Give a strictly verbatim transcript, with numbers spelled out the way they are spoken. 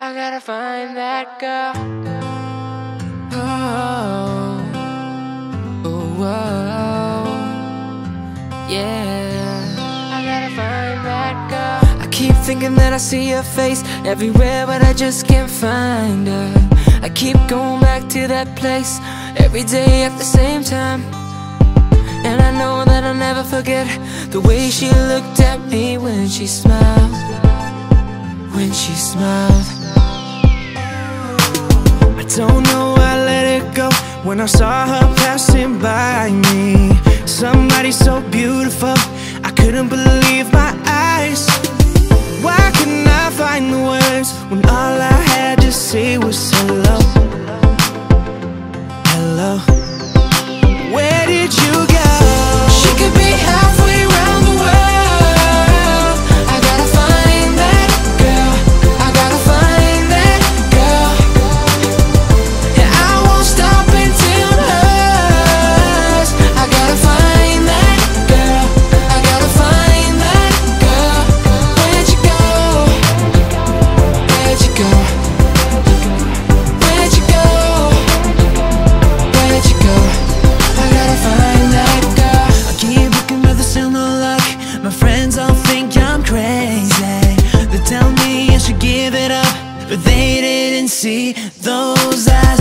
I gotta find that girl. Oh, oh, oh, yeah. I gotta find that girl. I keep thinking that I see her face everywhere, but I just can't find her. I keep going back to that place every day at the same time, and I know that I'll never forget the way she looked at me when she smiled. When she smiled. I don't know, I let it go when I saw her passing by me. Somebody so beautiful, I couldn't believe my eyes. Why couldn't I find the words when all I had to say was hello? Hello. Where did you go? She could be halfway around the world. I gotta find that girl. I gotta find that girl. And I won't stop until I'm hers. I gotta find that girl. I gotta find that girl. Where'd you go? Where'd you go? Where'd you go? Where'd you go? I gotta find that girl. I keep looking but there's still no luck. My friends all think I'm crazy. They tell me I should give it up, but they didn't see those eyes.